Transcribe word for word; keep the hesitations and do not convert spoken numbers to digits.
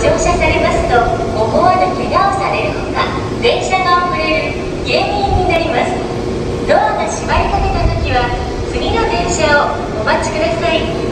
乗車されますと思わぬ怪我をされるほか、電車が遅れる原因になります。ドアが閉まりかけた時は次の電車をお待ちください。